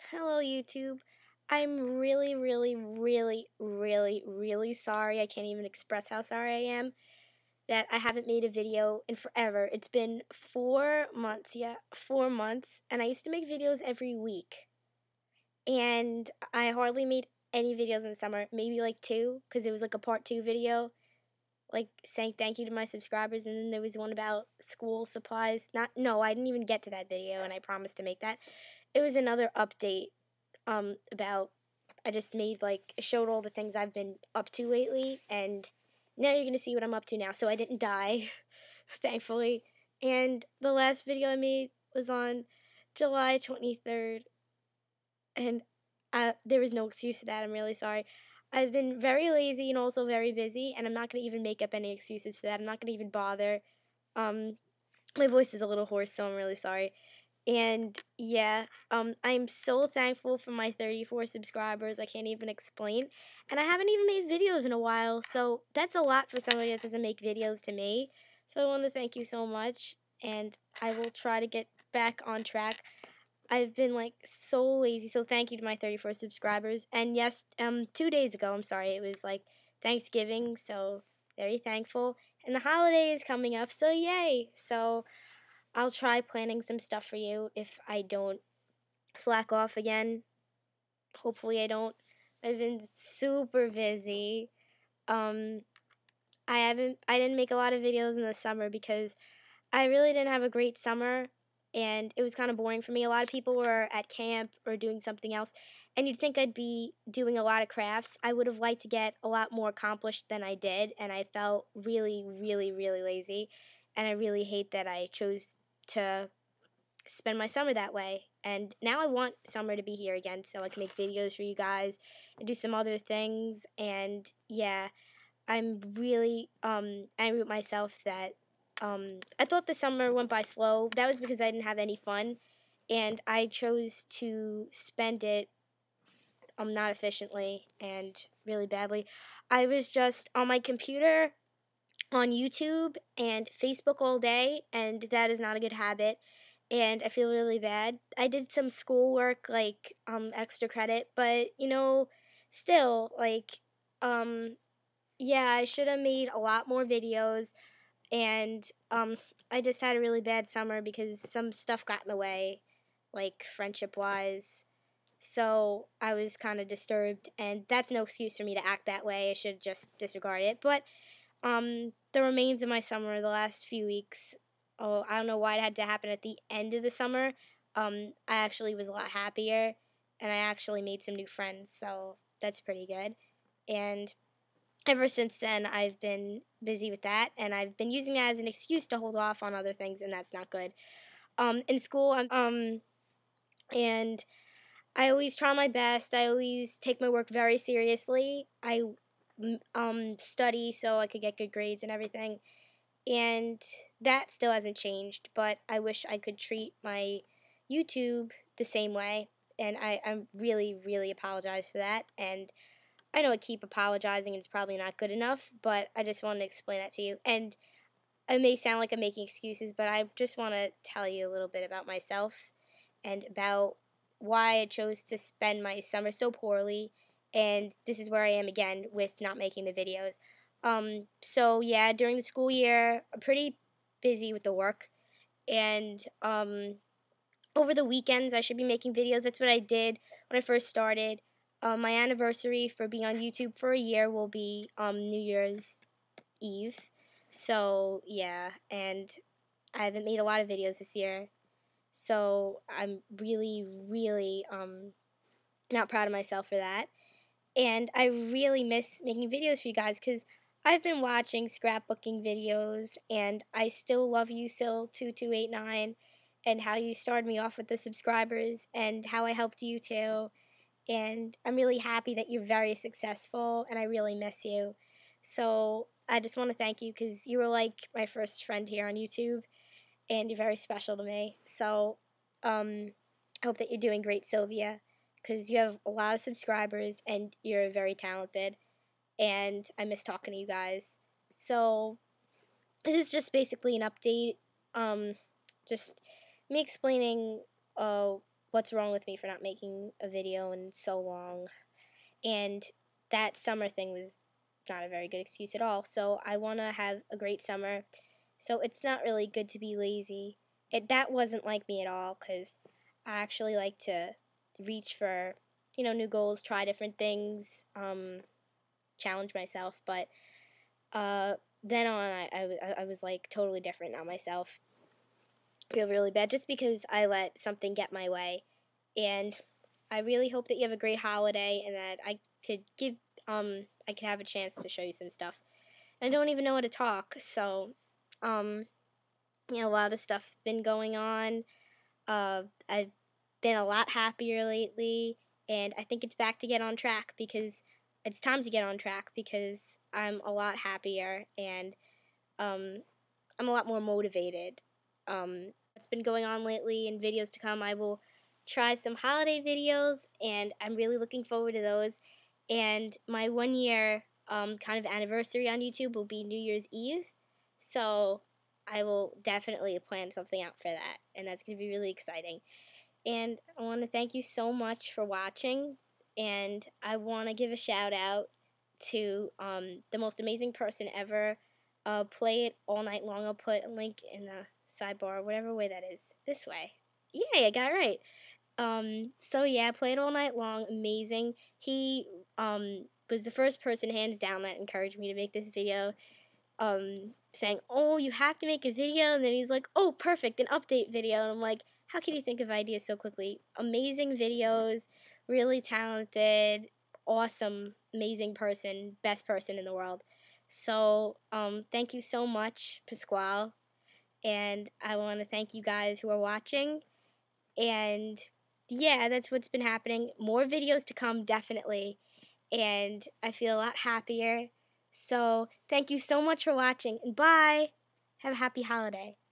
Hello, YouTube. I'm really sorry. I can't even express how sorry I am that I haven't made a video in forever. It's been 4 months, yeah, 4 months, and I used to make videos every week. And I hardly made any videos in the summer, maybe like two, because it was like a part two video, like saying thank you to my subscribers, and then there was one about school supplies. No, I didn't even get to that video, and I promised to make that. It was another update about I just made showed all the things I've been up to lately, and now you're gonna see what I'm up to now. So I didn't die, thankfully. And the last video I made was on July 23rd, and there was no excuse to that. I'm really sorry. I've been very lazy and also very busy, and I'm not gonna even make up any excuses for that. I'm not gonna even bother. Um, my voice is a little hoarse, so I'm really sorry. And yeah, I'm so thankful for my 34 subscribers. I can't even explain. And I haven't even made videos in a while, so that's a lot for somebody that doesn't make videos to me. So I want to thank you so much, and I will try to get back on track. I've been so lazy, so thank you to my 34 subscribers. And yes, 2 days ago, I'm sorry, it was Thanksgiving, so very thankful. And the holiday is coming up, so yay! So I'll try planning some stuff for you if I don't slack off again. Hopefully I don't. I've been super busy. Um I didn't make a lot of videos in the summer because I really didn't have a great summer and it was kind of boring for me. A lot of people were at camp or doing something else, and you'd think I'd be doing a lot of crafts. I would have liked to get a lot more accomplished than I did, and I felt really lazy, and I really hate that I chose to spend my summer that way. And now I want summer to be here again so I can make videos for you guys and do some other things. And yeah, I'm really angry with myself that I thought the summer went by slow. That was because I didn't have any fun, and I chose to spend it not efficiently and really badly. I was just on my computer on YouTube and Facebook all day, and that is not a good habit, and I feel really bad. I did some schoolwork, extra credit, but, still, yeah, I should have made a lot more videos, and, I just had a really bad summer because some stuff got in the way, friendship-wise, so I was kind of disturbed, and that's no excuse for me to act that way. I should just disregard it, but the remains of my summer, the last few weeks, oh, I don't know why it had to happen at the end of the summer. I actually was a lot happier, and I actually made some new friends, so that's pretty good. And ever since then, I've been busy with that, and I've been using that as an excuse to hold off on other things, and that's not good. In school, and I always try my best. I always take my work very seriously. I study so I could get good grades and everything, and that still hasn't changed, but I wish I could treat my YouTube the same way, and I really apologize for that, and I know I keep apologizing and it's probably not good enough, but I just wanted to explain that to you. And it may sound like I'm making excuses, but I just want to tell you a little bit about myself and about why I chose to spend my summer so poorly, and this is where I am again with not making the videos. So yeah, during the school year, I'm pretty busy with the work, and over the weekends I should be making videos. That's what I did when I first started. My anniversary for being on YouTube for a year will be New Year's Eve. So yeah, and I haven't made a lot of videos this year. So I'm really not proud of myself for that. And I really miss making videos for you guys because I've been watching scrapbooking videos, and I still love you, Sil2289, and how you started me off with the subscribers and how I helped you too. And I'm really happy that you're very successful, and I really miss you. So I just want to thank you because you were like my first friend here on YouTube, and you're very special to me. So I hope that you're doing great, Sylvia, because you have a lot of subscribers and you're very talented, and I miss talking to you guys. So this is just basically an update, just me explaining what's wrong with me for not making a video in so long. And that summer thing was not a very good excuse at all. So I want to have a great summer. So it's not really good to be lazy. That wasn't like me at all, because I actually like to reach for, new goals, try different things, challenge myself. But then on, I was like totally different now myself. I feel really bad just because I let something get my way. And I really hope that you have a great holiday and that I could have a chance to show you some stuff. I don't even know how to talk, so a lot of stuff been going on. I've been a lot happier lately, and I think it's back to get on track, because it's time to get on track, because I'm a lot happier and I'm a lot more motivated. What's been going on lately, in videos to come, I will try some holiday videos, and I'm really looking forward to those. And my 1 year kind of anniversary on YouTube will be New Year's Eve, so I will definitely plan something out for that, and that's going to be really exciting. And I want to thank you so much for watching, and I want to give a shout out to the most amazing person ever. Play it all night long. I'll put a link in the sidebar, whatever way that is. This way. Yay, I got it right. So yeah, Play It All Night Long, amazing. He was the first person, hands down, that encouraged me to make this video, saying, oh, you have to make a video, and then he's like, oh, perfect, an update video, and I'm like, how can you think of ideas so quickly? Amazing videos, really talented, awesome, amazing person, best person in the world. So, thank you so much, Pasquale, and I want to thank you guys who are watching, and yeah, that's what's been happening. More videos to come, definitely, and I feel a lot happier. So, thank you so much for watching, and bye! Have a happy holiday.